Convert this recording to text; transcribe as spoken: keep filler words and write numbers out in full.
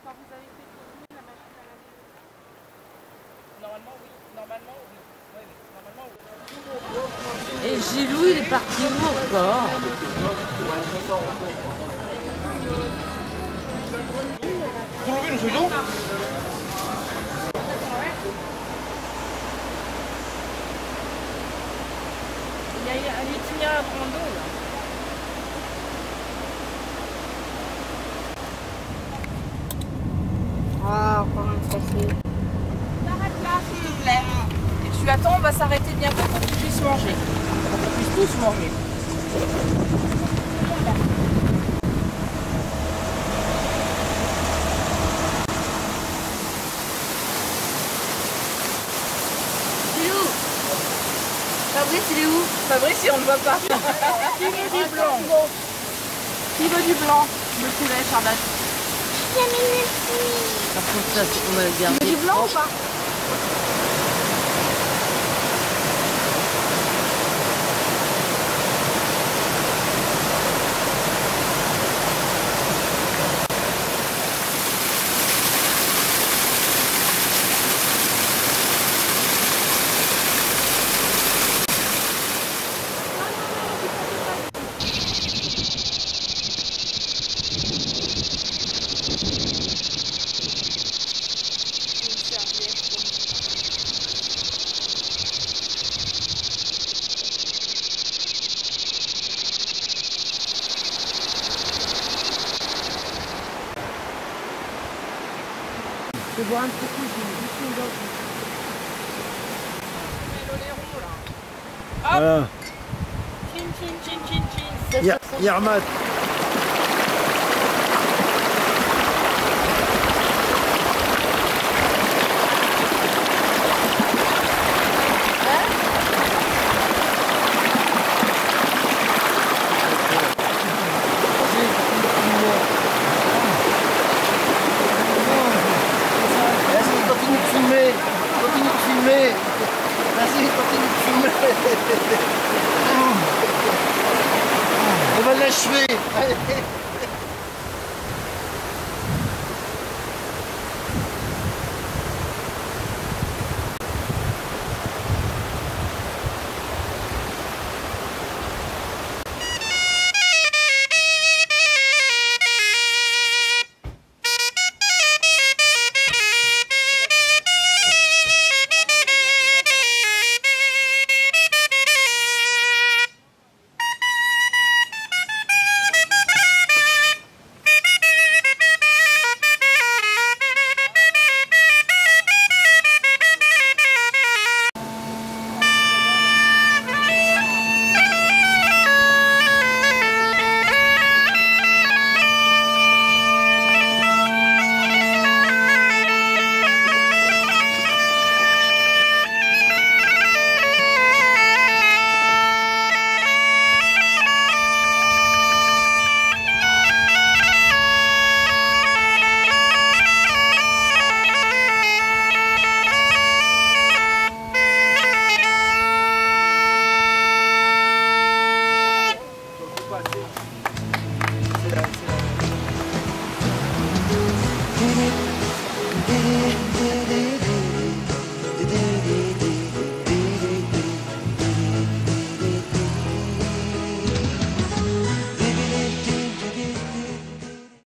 Quand vous avez fait tourner la machine à laver. Normalement, oui. Normalement, oui. Oui, oui. Normalement, oui. Et Gilou, il est parti où encore? Vous levez le feuilleton? Il y a un itinéraire de rando là. Ah, encore un café. Arrête là, s'il te plaît. Et tu attends, on va s'arrêter bientôt pour qu'ils puissent manger. Pour qu'on puisse tous manger. Gilou, Fabrice, il est où? Fabrice, on ne voit pas. Qui veut du blanc? Qui veut du blanc? Le poulet, Charlotte. Par contre, ça, on va le Tu garder. veux du blanc ou pas? Je vais boire un petit coup, j'ai une bouche Hop. Voilà. Chin, chin, chin, chin, chin. Ya- Yarmat. Vas-y, continue de filmer. Continue de filmer. Vas-y, continue de filmer. On va l'achever. Allez.